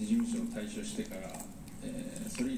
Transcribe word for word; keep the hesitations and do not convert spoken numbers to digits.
事務所を退所してから、えー、それ